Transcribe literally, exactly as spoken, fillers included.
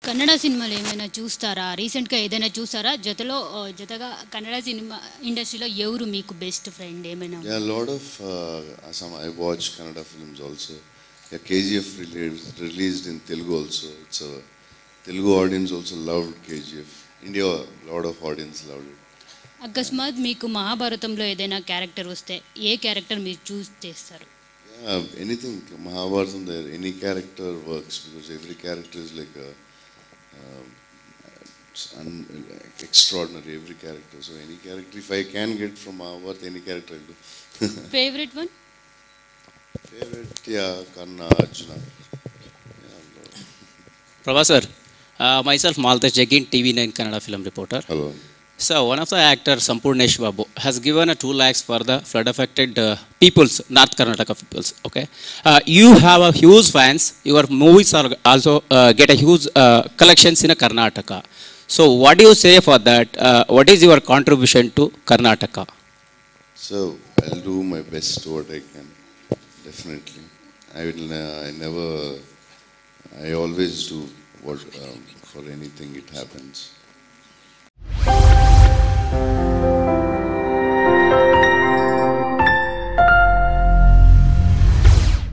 కన్నడ సినిమాలు ఏమైనా చూస్తారా? రీసెంట్గా ఏదైనా చూస్తారా? జతలో జతగా కన్నడ సినిమా ఇండస్ట్రీలో ఎవరు మీకు బెస్ట్ ఫ్రెండ్ ఏమైనా? Yeah, a lot of uh, some I watch Kannada films also. Yeah, K G F released, released in Telugu also. It's a Telugu audience also loved K G F. India, a lot of audience loved it. అకస్మాత్ మీకు మహాభారతంలో ఏదైనా character వస్తే ఏ character మీరు చూస్ చేస్తారు? Yeah, anything Mahabharatam there, any character works because every character is like a uh, un, extraordinary. Every character, so any character, if I can get from Mahabharata, any character I'll do. Favorite one? Favorite, yeah, Karna, Arjuna. Yeah, Prabhas sir, uh, myself Maltesh Jagin, T V nine Kannada film reporter. hello. So one of the actors, Sampurnesh Babu, has given a two lakhs for the flood affected uh, peoples, North Karnataka peoples. Okay, uh, you have a huge fans. Your movies are also uh, get a huge uh, collections in a Karnataka. So what do you say for that? Uh, what is your contribution to Karnataka? So I'll do my best what I can. Definitely, I will. Uh, I never. I always do what um, for anything it happens.